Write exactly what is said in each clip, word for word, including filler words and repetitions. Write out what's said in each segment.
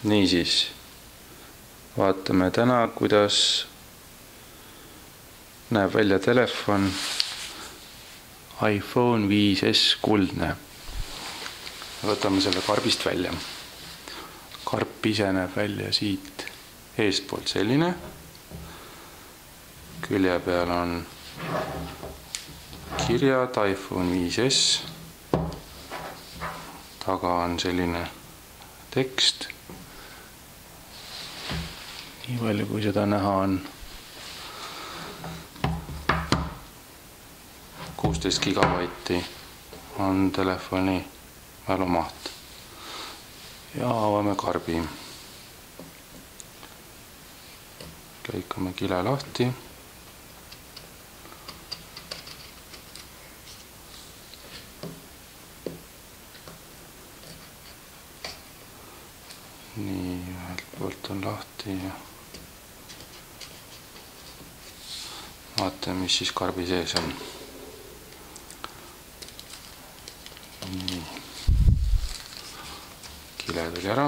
Niisiis, vaatame täna, kuidas näeb välja telefon iPhone viis S kuldne. Võtame selle karbist välja. Karp ise näeb välja siit eestpoolt selline. Külje peal on kirjad iPhone viis S. Taga on selline tekst. Nii palju, kui seda näha on. kuusteist gigabaiti on telefoni mälumaht. Ja avame karbi. Lõikame kile lahti. Nii, ühelt poolt on lahti ja vaatame, mis siis karbi sees on. Nii. Kile tuli ära.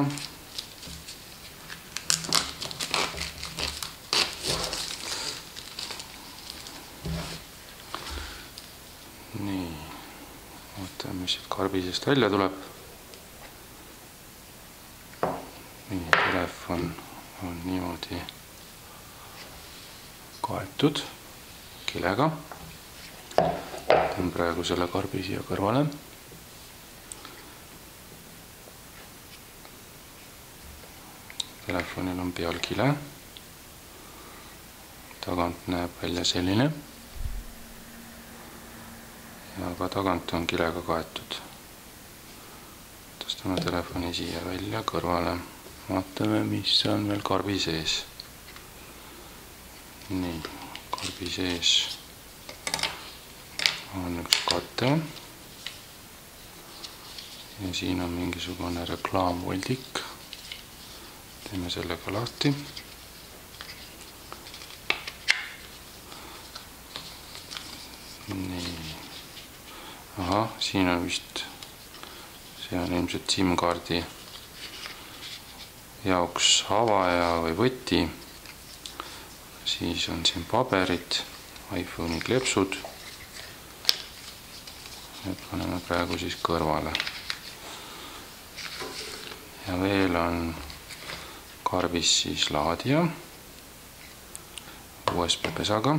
Nii. Vaatame, mis siit karbi seest välja tuleb. Nii, telefon on niimoodi kaetud kilega. Teen praegu selle karbi siia kõrvale. Telefonil on peal kile. Tagant näeb välja selline. Ja ka tagant on kilega kaetud. Tõstame telefoni siia välja kõrvale. Vaatame, mis on veel karbi sees. Nii, karbi sees on üks kate. Ja siin on mingisugune reklaamvoldik. Teeme sellega lahti. Nii. Aha, siin on vist, see on ilmselt SIM-kaardi jaoks avaja või võti. Siis on siin paberid, iPhone'i kleepsud. Need paneme praegu siis kõrvale. Ja veel on karbis siis laadija U S B pesaga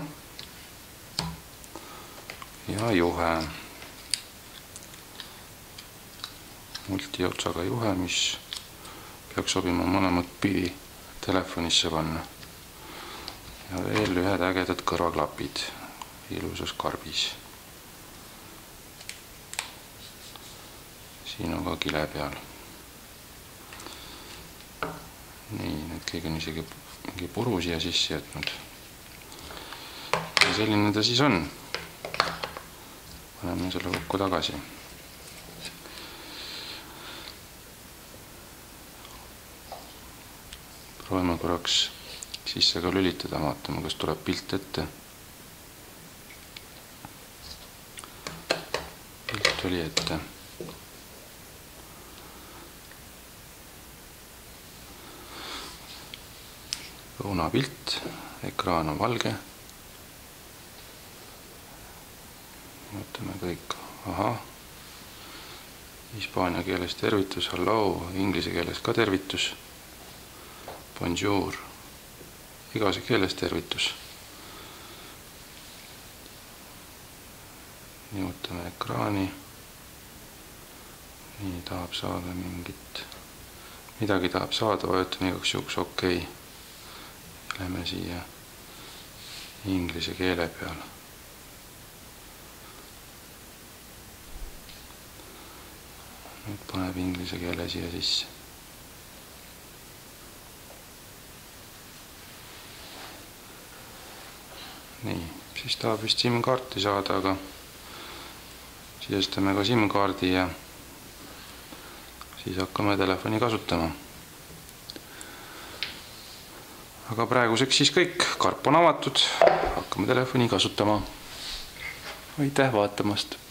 ja juhe. Multiotsaga juhe, mis peaks sobima mõlemat pidi telefonisse panna. Ja veel ühed ägedad kõrvaklapid ilusas karbis. Siin on ka kile peal. Nii, nüüd keegi on isegi mingi puru siia sisse jätnud. Ja selline ta siis on. Paneme selle kokku tagasi. Proovime korraks sisse ka lülitada, vaatame, kas tuleb pilt ette. Pilt tuli ette. Õunapilt, ekraan on valge. Vaatame kõik. Aha. Hispaania keeles tervitus, hello, inglise keeles ka tervitus. Bonjour. Igase keeles tervitus. Nihutame ekraani. Nii tahab saada mingit, midagi tahab saada, vajutame igaks juhuks okei. Lähme siia inglise keele peale. Nüüd paneb inglise keele siia sisse. Nii, siis tahab vist SIM-kaarti saada, aga sisestame ka SIM-kaardi ja siis hakkame telefoni kasutama. Aga praeguseks siis kõik. Karp on avatud. Hakkame telefoni kasutama. Aitäh vaatamast!